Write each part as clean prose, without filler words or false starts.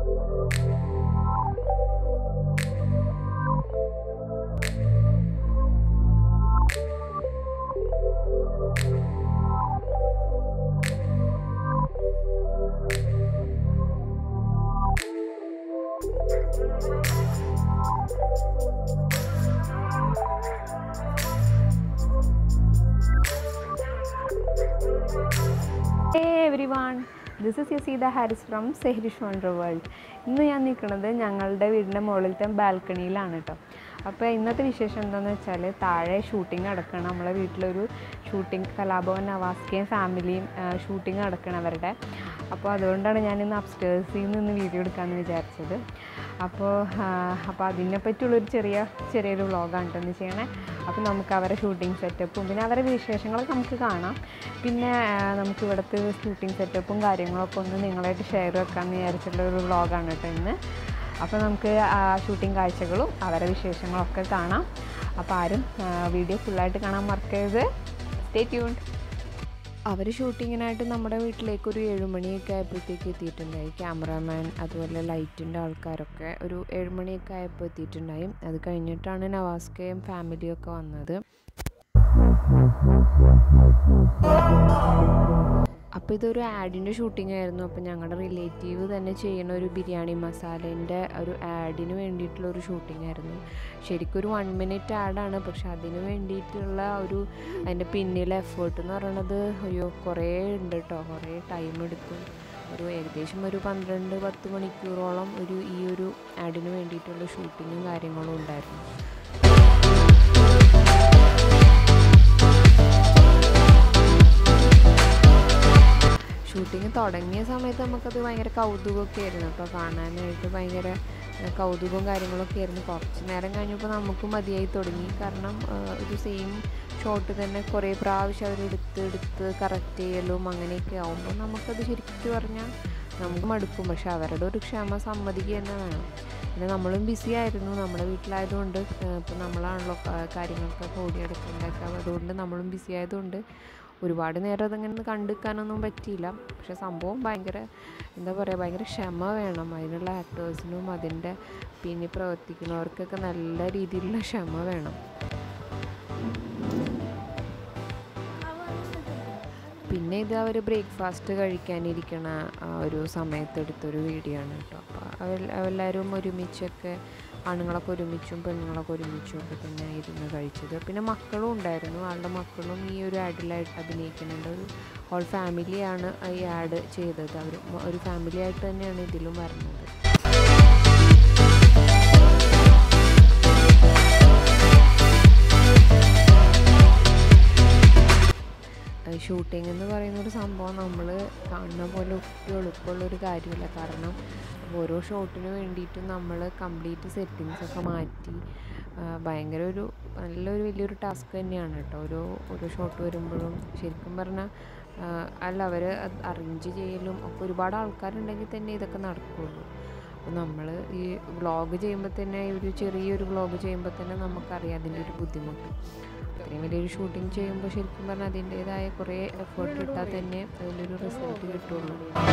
Hey everyone, this is Yasida Harris from Sehrish Wonder World. ഇന്ന് ഞാൻ നിൽക്കുന്നത് ഞങ്ങളുടെ വീടിൻ്റെ മുകളിലത്തെ ബാൽക്കണിയിലാണ് കേട്ടോ. അപ്പോൾ ഇന്നത്തെ വിശേഷം എന്താണെന്ന് വെച്ചാൽ താഴെ ഷൂട്ടിംഗ് നടക്കണം. നമ്മളെ വീട്ടിലൊരു ഷൂട്ടിംഗ് കലാഭവൻ നവാസ്കയും ഫാമിലിയും ഷൂട്ടിംഗ് നടക്കണം അവരുടെ. അപ്പോൾ അതുകൊണ്ടാണ് ഞാനിന്ന് അപ്സ്റ്റേഴ്സിൽ നിന്ന് വീഡിയോ എടുക്കാമെന്ന് വിചാരിച്ചത്. അപ്പോൾ അതിനെപ്പറ്റിയുള്ളൊരു ചെറിയൊരു വ്ളോഗാണ് കേട്ടോ എന്ന് ചെയ്യണേ. അപ്പോൾ നമുക്ക് അവരുടെ ഷൂട്ടിംഗ് സെറ്റപ്പും പിന്നെ അവരുടെ വിശേഷങ്ങളൊക്കെ നമുക്ക് കാണാം. പിന്നെ നമുക്ക് ഇവിടുത്തെ ഷൂട്ടിംഗ് സെറ്റപ്പും കാര്യങ്ങളൊക്കെ ഒന്ന് നിങ്ങളായിട്ട് ഷെയർ വെക്കാമെന്ന് വിചാരിച്ചിട്ടുള്ളൊരു വ്ളോഗാണ് കേട്ടോ ഇന്ന്. അപ്പോൾ നമുക്ക് ആ ഷൂട്ടിംഗ് കാഴ്ചകളും അവരുടെ വിശേഷങ്ങളൊക്കെ കാണാം. അപ്പോൾ ആരും വീഡിയോ ഫുള്ളായിട്ട് കാണാൻ മറക്കരുത്. Stay tuned. അവർ ഷൂട്ടിങ്ങിനായിട്ട് നമ്മുടെ വീട്ടിലേക്ക് ഒരു 7 മണിയൊക്കെ ആയപ്പോഴത്തേക്ക് എത്തിയിട്ടുണ്ടായി. ക്യാമറാമാൻ അതുപോലെ ലൈറ്റിൻ്റെ ആൾക്കാരൊക്കെ ഒരു 7 മണിയൊക്കെ ആയപ്പോൾ എത്തിയിട്ടുണ്ടായി. അത് കഴിഞ്ഞിട്ടാണ് നവാസ്കയും ഫാമിലിയൊക്കെ വന്നത്. അപ്പോൾ ഇതൊരു ആഡിൻ്റെ ഷൂട്ടിംഗ് ആയിരുന്നു. അപ്പോൾ ഞങ്ങളുടെ റിലേറ്റീവ് തന്നെ ചെയ്യുന്ന ഒരു ബിരിയാണി മസാലേൻ്റെ ഒരു ആഡിന് വേണ്ടിയിട്ടുള്ളൊരു ഷൂട്ടിംഗ് ആയിരുന്നു. ശരിക്കും ഒരു 1 മിനിറ്റ് ആഡാണ്. പക്ഷെ അതിന് വേണ്ടിയിട്ടുള്ള അതിൻ്റെ പിന്നിലെ എഫേർട്ട് എന്ന് പറയണത് കുറേ ഉണ്ട് കേട്ടോ. കുറേ ടൈം എടുത്തു. ഏകദേശം ഒരു 12-10 മണിക്കൂറോളം ഈ ഒരു ആഡിന് വേണ്ടിയിട്ടുള്ള ഷൂട്ടിങ്ങും കാര്യങ്ങളും ഉണ്ടായിരുന്നു. ഷൂട്ടിങ് തുടങ്ങിയ സമയത്ത് നമുക്കത് ഭയങ്കര കൗതുകമൊക്കെ ആയിരുന്നു. അപ്പോൾ കാണാനായിട്ട് ഭയങ്കര കൗതുകവും കാര്യങ്ങളൊക്കെ ആയിരുന്നു. കുറച്ച് നേരം കഴിഞ്ഞപ്പോൾ നമുക്ക് മതിയായി തുടങ്ങി. കാരണം ഒരു സെയിം ഷോട്ട് തന്നെ കുറേ പ്രാവശ്യം അവരെടുത്ത് കറക്റ്റ് ചെയ്യലും അങ്ങനെയൊക്കെ ആകുമ്പോൾ നമുക്കത് ശരിക്കും പറഞ്ഞാൽ നമുക്ക് മടുക്കും. പക്ഷെ അവരുടെ ഒരു ക്ഷമ സമ്മതിക്കുക തന്നെ വേണം. പിന്നെ നമ്മളും ബിസി ആയിരുന്നു. നമ്മുടെ വീട്ടിലായതുകൊണ്ട് ഇപ്പോൾ നമ്മളാണല്ലോ കാര്യങ്ങൾക്കൊക്കെ ഓടിയെടുക്കേണ്ടതൊക്കെ. അതുകൊണ്ട് നമ്മളും ബിസി ആയതുകൊണ്ട് ഒരുപാട് നേരം അതങ്ങനെ കണ്ടെടുക്കാനൊന്നും പറ്റിയില്ല. പക്ഷെ സംഭവം ഭയങ്കര ഭയങ്കര ക്ഷമ വേണം. അതിനുള്ള ആക്ടേഴ്സിനും അതിൻ്റെ പിന്നെ പ്രവർത്തിക്കുന്നവർക്കൊക്കെ നല്ല രീതിയിലുള്ള ക്ഷമ വേണം. പിന്നെ ഇത് അവർ ബ്രേക്ക്ഫാസ്റ്റ് കഴിക്കാനിരിക്കണ ഒരു സമയത്തെടുത്തൊരു വീഡിയോ ആണ് കേട്ടോ. അപ്പോൾ എല്ലാവരും ഒരുമിച്ചൊക്കെ ആണുങ്ങളൊക്കെ ഒരുമിച്ചും പെണ്ണുങ്ങളൊക്കെ ഒരുമിച്ചും ഒക്കെ തന്നെ ഇരുന്ന് കഴിച്ചത്. പിന്നെ മക്കളും ഉണ്ടായിരുന്നു. ആളുടെ മക്കളും ഈ ഒരു ആഡിലായിട്ട് അഭിനയിക്കുന്നുണ്ട്. ഒരു ഹോൾ ഫാമിലിയാണ് ഈ ആഡ് ചെയ്തത്. അവർ ഒരു ഫാമിലി ആയിട്ട് തന്നെയാണ് ഇതിലും വരുന്നത്. ഷൂട്ടിംഗ് എന്ന് പറയുന്നൊരു സംഭവം നമ്മൾ കാണുന്ന പോലെ ഒട്ടും എളുപ്പമുള്ളൊരു കാര്യമില്ല. കാരണം ഓരോ ഷോട്ടിന് വേണ്ടിയിട്ടും നമ്മൾ കംപ്ലീറ്റ് സെറ്റിങ്സൊക്കെ മാറ്റി ഭയങ്കര നല്ലൊരു വലിയൊരു ടാസ്ക് തന്നെയാണ് കേട്ടോ. ഓരോ ഷോട്ട് വരുമ്പോഴും ശരിക്കും പറഞ്ഞാൽ അവർ അറേഞ്ച് ചെയ്യലും ഒക്കെ ഒരുപാട് ആൾക്കാരുണ്ടെങ്കിൽ തന്നെ ഇതൊക്കെ നടക്കുകയുള്ളൂ. അപ്പോൾ നമ്മൾ ഈ വ്ളോഗ് ചെയ്യുമ്പോൾ തന്നെ ചെറിയൊരു വ്ളോഗ് ചെയ്യുമ്പോൾ തന്നെ നമുക്കറിയാം അതിൻ്റെ ഒരു ബുദ്ധിമുട്ട്. അത്രയും വലിയൊരു ഷൂട്ടിംഗ് ചെയ്യുമ്പോൾ ശരിക്കും പറഞ്ഞാൽ അതിൻ്റേതായ കുറേ എഫേർട്ട് ഇട്ടാൽ തന്നെ അതിൻ്റെ ഒരു റിസൾട്ട് കിട്ടുള്ളൂ.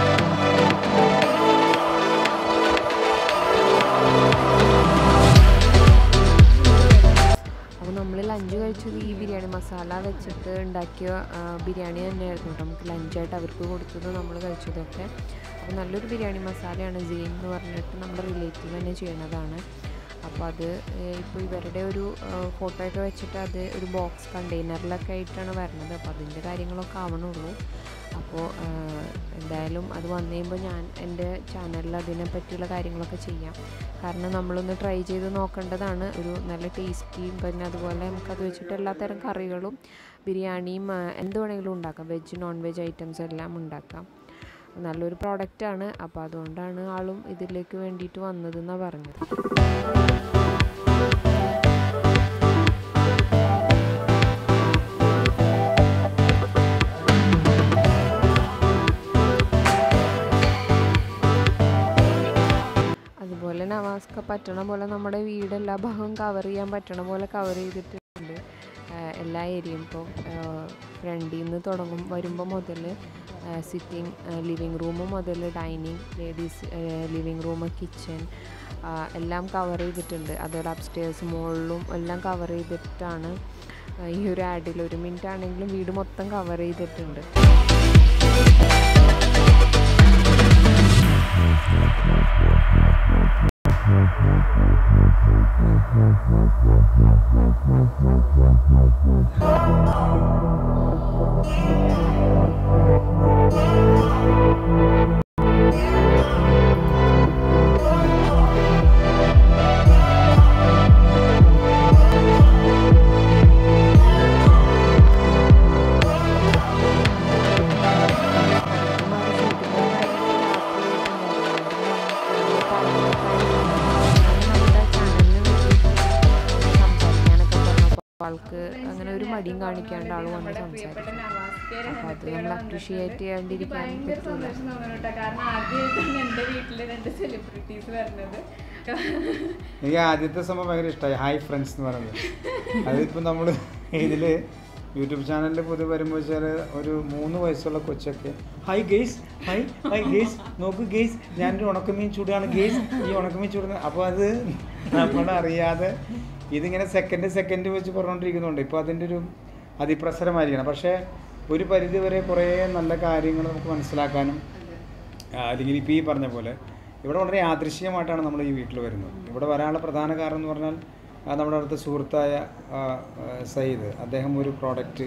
അപ്പോൾ നമ്മൾ ലഞ്ച് കഴിച്ചത് ഈ ബിരിയാണി മസാല വെച്ചിട്ട് ഉണ്ടാക്കിയ ബിരിയാണി തന്നെയായിരുന്നു. നമുക്ക് ലഞ്ചായിട്ട് അവർക്ക് കൊടുത്തത് നമ്മൾ കഴിച്ചതൊക്കെ. അപ്പോൾ നല്ലൊരു ബിരിയാണി മസാലയാണ് സെയിൻ എന്ന് പറഞ്ഞിട്ട് നമ്മുടെ റിലേറ്റീവ് തന്നെ ചെയ്യണതാണ്. അപ്പോൾ അത് ഇപ്പോൾ ഇവരുടെ ഒരു ഫോട്ടോയൊക്കെ വെച്ചിട്ട് അത് ഒരു ബോക്സ് കണ്ടെയ്നറിലൊക്കെ ആയിട്ടാണ് വരുന്നത്. അപ്പോൾ അതിൻ്റെ കാര്യങ്ങളൊക്കെ ആവണുള്ളൂ. അപ്പോൾ എന്തായാലും അത് വന്നു കഴിയുമ്പോൾ ഞാൻ എൻ്റെ ചാനലിൽ അതിനെ പറ്റിയുള്ള കാര്യങ്ങളൊക്കെ ചെയ്യാം. കാരണം നമ്മളൊന്ന് ട്രൈ ചെയ്ത് നോക്കേണ്ടതാണ്. ഒരു നല്ല ടേസ്റ്റിയും പിന്നെ അതുപോലെ നമുക്കത് വെച്ചിട്ട് എല്ലാത്തരം കറികളും ബിരിയാണിയും എന്ത് വേണമെങ്കിലും ഉണ്ടാക്കാം. വെജ് നോൺ വെജ് ഐറ്റംസ് എല്ലാം ഉണ്ടാക്കാം. നല്ലൊരു പ്രോഡക്റ്റാണ്. അപ്പോൾ അതുകൊണ്ടാണ് ആളും ഇതിലേക്ക് വേണ്ടിയിട്ട് വന്നതെന്നാണ് പറഞ്ഞത്. അതുപോലെ നവാസ്ക പറ്റണ പോലെ നമ്മുടെ വീടെല്ലാ ഭാഗവും കവർ ചെയ്യാൻ പറ്റണ പോലെ കവർ ചെയ്തിട്ടുണ്ട് എല്ലാ ഏരിയയും. ഇപ്പോൾ ഫ്രണ്ടിൽ നിന്ന് വരുമ്പോൾ മുതൽ സിറ്റിംഗ് ലിവിങ് റൂം മുതൽ dining, ladies living room, kitchen എല്ലാം കവർ ചെയ്തിട്ടുണ്ട്. അതുപോലെ അപ്സ്റ്റേഴ്സ് മുകളിലും എല്ലാം കവർ ചെയ്തിട്ടാണ് ഈ ഒരു ആഡിൽ. 1 മിനിറ്റ് ആണെങ്കിലും വീട് മൊത്തം കവർ ചെയ്തിട്ടുണ്ട്. ആൾക്ക് അങ്ങനെ ഒരു മടിയും കാണിക്കാണ്ട് ആൾ വന്ന് സംസാരിക്കും. അപ്പോൾ അത് നമ്മൾ അപ്രീഷിയേറ്റ് ചെയ്യാണ്ടിരിക്കാൻ പറ്റില്ല. എനിക്ക് ആദ്യത്തെ സംഭവം ഭയങ്കര ഇഷ്ടമായി, ഹായ് ഫ്രണ്ട്സ് എന്ന് പറയുന്നത്. അതിപ്പോൾ നമ്മൾ ഇതിൽ യൂട്യൂബ് ചാനലിൽ പുതിയ വരുമ്പോൾ വെച്ചാൽ ഒരു 3 വയസ്സുള്ള കൊച്ചൊക്കെ hi guys, hi hi guys, നോക്ക് ഗെയ്സ് ഞാനൊരു ഉണക്കമീൻ ചൂടാണ് ഗെയ്സ്, ഈ ഉണക്കമീൻ ചൂടുന്നത്. അപ്പോൾ അത് നമ്മളറിയാതെ ഇതിങ്ങനെ സെക്കൻഡ് വെച്ച് പറഞ്ഞുകൊണ്ടിരിക്കുന്നുണ്ട്. ഇപ്പോൾ അതിൻ്റെ ഒരു അതിപ്രസരമായിരിക്കണം. പക്ഷേ ഒരു പരിധി വരെ കുറേ നല്ല കാര്യങ്ങൾ നമുക്ക് മനസ്സിലാക്കാനും, അല്ലെങ്കിൽ ഇപ്പോൾ ഈ പറഞ്ഞ പോലെ ഇവിടെ വളരെ യാദൃശ്ചികമായിട്ടാണ് നമ്മൾ ഈ വീട്ടിൽ വരുന്നത്. ഇവിടെ വരാനുള്ള പ്രധാന കാരണം എന്ന് പറഞ്ഞാൽ നമ്മുടെ അടുത്ത സുഹൃത്തായ സയ്യിദ്, അദ്ദേഹം ഒരു പ്രോഡക്റ്റ്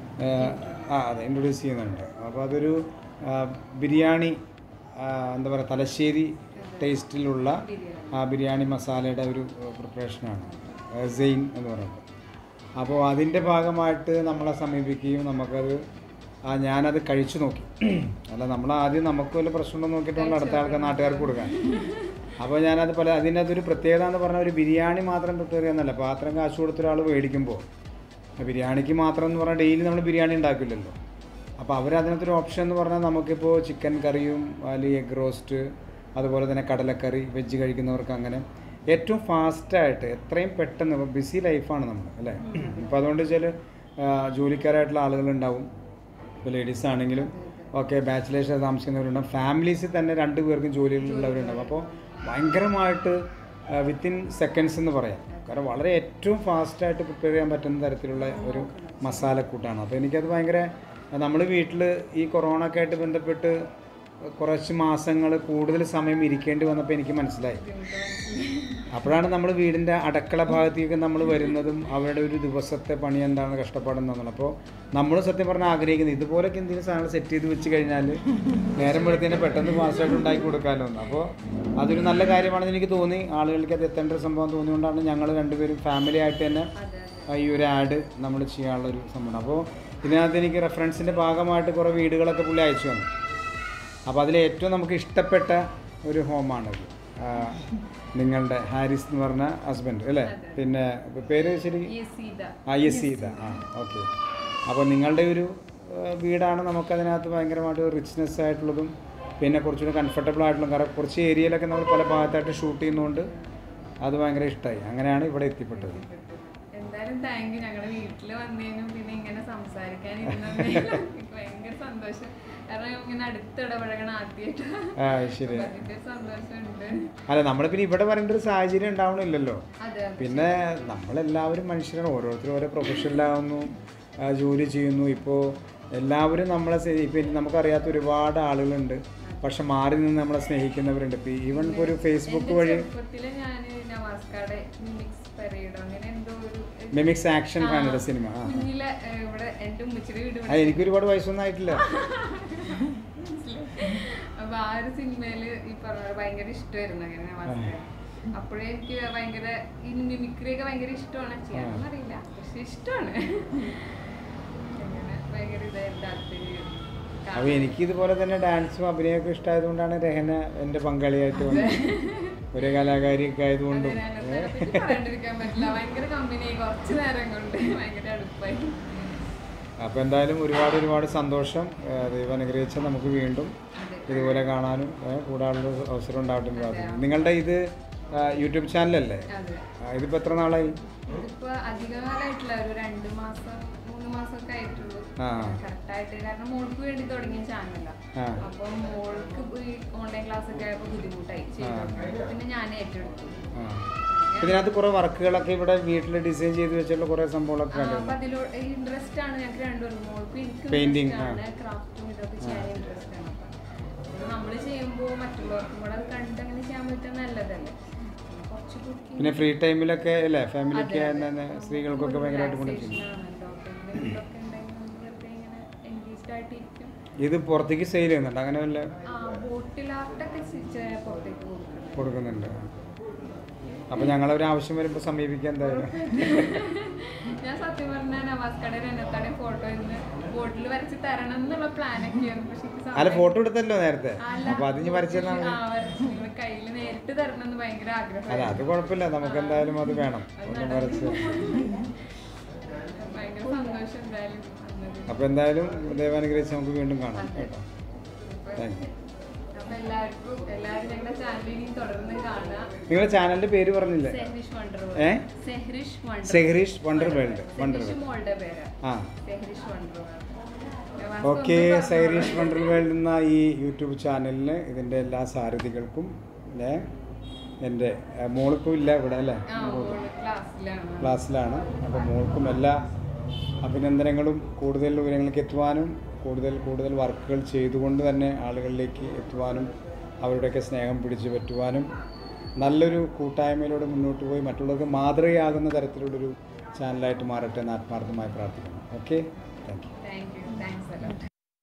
അതെ ഇൻട്രൊഡ്യൂസ് ചെയ്യുന്നുണ്ട്. അപ്പോൾ അതൊരു ബിരിയാണി, എന്താ പറയുക, തലശ്ശേരി ടേസ്റ്റിലുള്ള ബിരിയാണി മസാലയുടെ ഒരു പ്രിപ്പറേഷനാണ് സെയിൻ എന്ന് പറയുന്നത്. അപ്പോൾ അതിൻ്റെ ഭാഗമായിട്ട് നമ്മളെ സമീപിക്കുകയും നമുക്കത് ഞാനത് കഴിച്ചു നോക്കി. അല്ല, നമ്മളാദ്യം നമുക്ക് വല്ല പ്രശ്നമുണ്ടോ നോക്കിയിട്ടാണ് അടുത്ത ആൾക്കാർ നാട്ടുകാർക്ക് കൊടുക്കാൻ. അപ്പോൾ ഞാനത് അതിനകത്തൊരു പ്രത്യേകത എന്ന് പറഞ്ഞാൽ ഒരു ബിരിയാണി മാത്രം പ്രിപ്പയർ ചെയ്യുന്നതല്ല. പാത്രം കാശ് കൊടുത്തൊരാൾ മേടിക്കുമ്പോൾ ബിരിയാണിക്ക് മാത്രം എന്ന് പറഞ്ഞാൽ ഡെയിലി നമ്മൾ ബിരിയാണി ഉണ്ടാക്കില്ലല്ലോ. അപ്പോൾ അവരതിനകത്തൊരു ഓപ്ഷൻ എന്ന് പറഞ്ഞാൽ നമുക്കിപ്പോൾ ചിക്കൻ കറിയും അല്ലെങ്കിൽ എഗ് റോസ്റ്റ്, അതുപോലെ തന്നെ കടലക്കറി, വെജ് കഴിക്കുന്നവർക്ക് അങ്ങനെ ഏറ്റവും ഫാസ്റ്റായിട്ട് എത്രയും പെട്ടെന്ന്. ബിസി ലൈഫാണ് നമ്മൾ അല്ലേ. ഇപ്പോൾ അതുകൊണ്ട് വെച്ചാൽ ജോലിക്കാരായിട്ടുള്ള ആളുകളുണ്ടാവും, ഇപ്പോൾ ലേഡീസ് ആണെങ്കിലും ഓക്കെ, ബാച്ചിലേഴ്സ് താമസിക്കുന്നവരുണ്ടാവും, ഫാമിലീസിൽ തന്നെ 2 പേർക്കും ജോലികളുള്ളവരുണ്ടാവും. അപ്പോൾ ഭയങ്കരമായിട്ട് വിത്തിൻ സെക്കൻഡ്സ് എന്ന് പറയാം. കാരണം വളരെ ഏറ്റവും ഫാസ്റ്റായിട്ട് പ്രിപ്പയർ ചെയ്യാൻ പറ്റുന്ന തരത്തിലുള്ള ഒരു മസാലക്കൂട്ടാണ്. അപ്പോൾ എനിക്കത് ഭയങ്കര, നമ്മൾ വീട്ടിൽ ഈ കൊറോണ ഒക്കെ ആയിട്ട് ബന്ധപ്പെട്ട് കുറച്ച് മാസങ്ങൾ കൂടുതൽ സമയം ഇരിക്കേണ്ടി വന്നപ്പോൾ എനിക്ക് മനസ്സിലായി. അപ്പോഴാണ് നമ്മൾ വീടിൻ്റെ അടുക്കള ഭാഗത്തേക്ക് നമ്മൾ വരുന്നതും അവരുടെ ഒരു ദിവസത്തെ പണി എന്താണ് കഷ്ടപ്പാടെന്നുള്ളത്. അപ്പോൾ നമ്മൾ സത്യം പറഞ്ഞാൽ ആഗ്രഹിക്കുന്നത് ഇതുപോലൊക്കെ എന്തെങ്കിലും സാധനങ്ങൾ സെറ്റ് ചെയ്ത് വെച്ച് കഴിഞ്ഞാൽ നേരം വെളുത്തതിനെ പെട്ടെന്ന് ഫാസ്റ്റായിട്ട് ഉണ്ടാക്കി കൊടുക്കാമല്ലോ എന്ന്. അപ്പോൾ അതൊരു നല്ല കാര്യമാണെന്ന് എനിക്ക് തോന്നി. ആളുകൾക്ക് അത് എത്തേണ്ട ഒരു സംഭവം തോന്നിയുകൊണ്ടാണ് ഞങ്ങൾ 2 പേരും ഫാമിലി ആയിട്ട് തന്നെ ഈ ഒരു ആഡ് നമ്മൾ ചെയ്യാനുള്ളൊരു സംഭവം. അപ്പോൾ ഇതിനകത്ത് എനിക്ക് റെഫറൻസിൻ്റെ ഭാഗമായിട്ട് കുറേ വീടുകളൊക്കെ പുള്ളി അയച്ചു തന്നു. അപ്പോൾ അതിലേറ്റവും നമുക്ക് ഇഷ്ടപ്പെട്ട ഒരു ഹോമാണത്. നിങ്ങളുടെ ഹാരിസ് എന്ന് പറഞ്ഞ ഹസ്ബൻഡ് അല്ലേ, പിന്നെ പേര് ശരി യസീദ. ഓക്കെ. അപ്പോൾ നിങ്ങളുടെ ഒരു വീടാണ് നമുക്കതിനകത്ത് ഭയങ്കരമായിട്ട് റിച്ച്നെസ് ആയിട്ടുള്ളതും പിന്നെ കുറച്ചുകൂടി കംഫർട്ടബിൾ ആയിട്ടുള്ളതും. കാരണം കുറച്ച് ഏരിയയിലൊക്കെ നമ്മൾ പല ഭാഗത്തായിട്ട് ഷൂട്ട് ചെയ്യുന്നതുകൊണ്ട് അത് ഭയങ്കര ഇഷ്ടമായി. അങ്ങനെയാണ് ഇവിടെ എത്തിപ്പെട്ടത്. എന്തായാലും താങ്ക് യു. ഞങ്ങളുടെ വീട്ടിൽ വന്നതിനും പിന്നെ ഇങ്ങനെ സംസാരിക്കാൻ ഭയങ്കര സന്തോഷം. കാരണം ഇങ്ങനെ അടുത്തിടപഴകണം ആദ്യമായിട്ട്. ശരി. സന്തോഷമുണ്ട്. അല്ല, നമ്മൾ പിന്നെ ഇവിടെ വരേണ്ട ഒരു സാഹചര്യം ഉണ്ടാവണില്ലല്ലോ. പിന്നെ നമ്മളെല്ലാവരും മനുഷ്യരാണ്, ഓരോരുത്തരും ഓരോ പ്രൊഫഷനിലാവുന്നു, ജോലി ചെയ്യുന്നു. ഇപ്പോൾ എല്ലാവരും നമ്മളെ ഇപ്പം നമുക്കറിയാത്ത ഒരുപാട് ആളുകളുണ്ട്, പക്ഷെ മാറി നിന്ന് നമ്മളെ സ്നേഹിക്കുന്നവരുണ്ട്. ഇപ്പോൾ ഈവൻ ഇപ്പോൾ ഒരു ഫേസ്ബുക്ക് വഴി മിമിക്സ് ആക്ഷൻ ഫാനുടെ സിനിമ. എനിക്കൊരുപാട് വയസ്സൊന്നും ആയിട്ടില്ല. അപ്പൊ ആ ഒരു സിനിമയില് ഈ പറഞ്ഞ ഭയങ്കര ഇഷ്ടമായിരുന്നു. അങ്ങനെ അപ്പോഴേ എനിക്ക് ഭയങ്കര ഈ മിമിക്രി ഒക്കെ ഭയങ്കര ഇഷ്ടമാണ്. ചെയ്യാനൊന്നും അറിയില്ല, പക്ഷെ ഇഷ്ടമാണ്. ഭയങ്കര ഇതായിരുന്നു താല്പര്യം. അപ്പോൾ എനിക്കിതുപോലെ തന്നെ ഡാൻസും അഭിനയമൊക്കെ ഇഷ്ടമായതുകൊണ്ടാണ് രഹന എൻ്റെ പങ്കാളിയായിട്ട് വന്നത്. ഒരു കലാകാരിയൊക്കെ ആയതുകൊണ്ടും അപ്പോൾ എന്തായാലും ഒരുപാട് സന്തോഷം. ദൈവം അനുഗ്രഹിച്ചാൽ നമുക്ക് വീണ്ടും ഇതുപോലെ കാണാനും കൂടാനുള്ള അവസരം ഉണ്ടാവട്ടെ എന്ന് പ്രാർത്ഥിക്കുന്നു. നിങ്ങളുടെ ഇത് യൂട്യൂബ് ചാനലല്ലേ? ഇതിപ്പോൾ എത്ര നാളായി? അധികകാലമായിട്ടില്ല, ഒരു 2 മാസം 3 3 മാസമൊക്കെ ആയിട്ടുള്ളൂ ആ. കറക്റ്റായിട്ട്. കാരണം മോൾക്ക് വേണ്ടി തുടങ്ങിയ ചാനലാണ്. അപ്പം മോൾക്ക് ഈ ഓൺലൈൻ ക്ലാസ് ഒക്കെ ആയപ്പോൾ ബുദ്ധിമുട്ടായി ചെയ്തു. പിന്നെ ഞാൻ ഏറ്റെടുത്തു. ഇതിനകത്ത് കുറെ വർക്കുകളൊക്കെ ഇവിടെ വീട്ടിൽ ഡിസൈൻ ചെയ്ത് വെച്ചുള്ള കുറെ സംഭവങ്ങളൊക്കെ അപ്പൊ അതിലൂടെ ഇൻട്രസ്റ്റ് ആണ് ഞങ്ങൾക്ക് രണ്ടുപേരും. മോൾക്ക് എനിക്ക് പെയിന്റിങ്, ക്രാഫ്റ്റും ഇതൊക്കെ ചെയ്യാൻ ഇൻട്രസ്റ്റ് ആണ്. അപ്പൊ നമ്മള് ചെയ്യുമ്പോൾ മറ്റുള്ളവർക്കും കൂടെ കണ്ട് അങ്ങനെ ചെയ്യാൻ പറ്റാൻ നല്ലതല്ലേ. പിന്നെ ഫ്രീ ടൈമിലൊക്കെ അല്ലേ ഫാമിലിക്ക് സ്ത്രീകൾക്കൊക്കെ ഭയങ്കരമായിട്ട് കൊണ്ടുവരും. ഇത് പുറത്തേക്ക് സെയിൽ ചെയ്യുന്നുണ്ട് അങ്ങനെ വല്ല കൊടുക്കുന്നുണ്ട്. അപ്പൊ ഞങ്ങളൊരു ആവശ്യം വരുമ്പോൾ സമീപിക്കാൻ എന്തായാലും. ഞാൻ സത്യം പറഞ്ഞാൽ നവാസ് കടയിൽ എന്നെത്താണെ ഫോട്ടോ ഇന്ന് ബോട്ടിൽ വരച്ച് തരണം എന്നുള്ള പ്ലാനൊക്കെ ആയിരുന്നു. അല്ല ഫോട്ടോ എടുത്തല്ലോ നേരത്തെ, അപ്പൊ അത് ഇനി വരച്ചാൽ കയ്യിൽ നേരിട്ട് തരണം എന്ന് ഭയങ്കര ആഗ്രഹം. അല്ല അത് കുഴപ്പമില്ല, നമുക്ക് എന്തായാലും അത് വേണം ഒന്ന് വരച്ച്. ഭയങ്കര സന്തോഷം എന്തായാലും. അപ്പൊ എന്തായാലും ദൈവാനുഗ്രഹിച്ച് നമുക്ക് വീണ്ടും കാണാം കേട്ടോ. Thank you. നിങ്ങളുടെ ചാനലിന്റെ പേര് പറഞ്ഞില്ലേ? Sehrish wonder world. ആ ഓക്കെ. സെഹ്രിഷ് വണ്ടർ വേൾഡ് എന്ന ഈ യൂട്യൂബ് ചാനലിന് ഇതിൻ്റെ എല്ലാ സാരഥികൾക്കും എൻ്റെ മോൾക്കും ഇല്ല ഇവിടെ അല്ലേ, ക്ലാസ്സിലാണ്. അപ്പോൾ മോൾക്കും എല്ലാ അഭിനന്ദനങ്ങളും. കൂടുതൽ ഉയരങ്ങളിലേക്ക് എത്തുവാനും കൂടുതൽ വർക്കുകൾ ചെയ്തുകൊണ്ട് തന്നെ ആളുകളിലേക്ക് എത്തുവാനും അവരുടെയൊക്കെ സ്നേഹം പിടിച്ചു പറ്റുവാനും നല്ലൊരു കൂട്ടായ്മയിലൂടെ മുന്നോട്ട് പോയി മറ്റുള്ളവർക്ക് മാതൃകയാകുന്ന തരത്തിലുള്ളൊരു ചാനലായിട്ട് മാറട്ടെ എന്ന് ആത്മാർത്ഥമായി പ്രാർത്ഥിക്കുന്നു. Okay, thank you.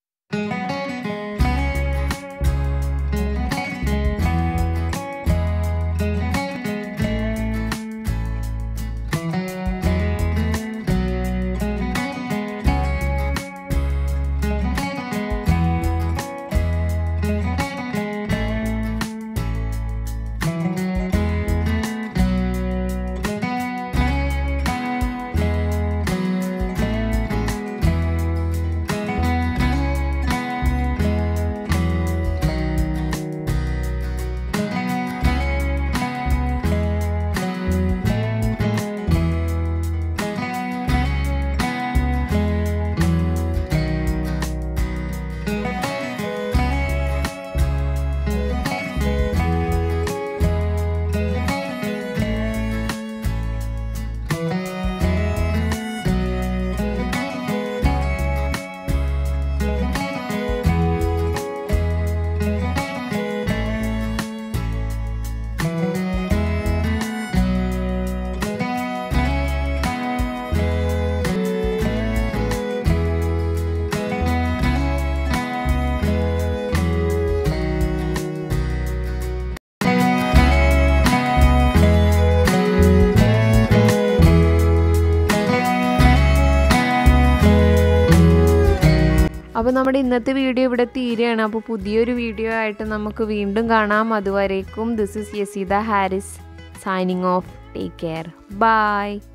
അപ്പോൾ നമ്മുടെ ഇന്നത്തെ വീഡിയോ ഇവിടെ തീരുകയാണ്. അപ്പോൾ പുതിയൊരു വീഡിയോ ആയിട്ട് നമുക്ക് വീണ്ടും കാണാം. അതുവരേക്കും this is Yaseeda Haris signing off. Take care. By.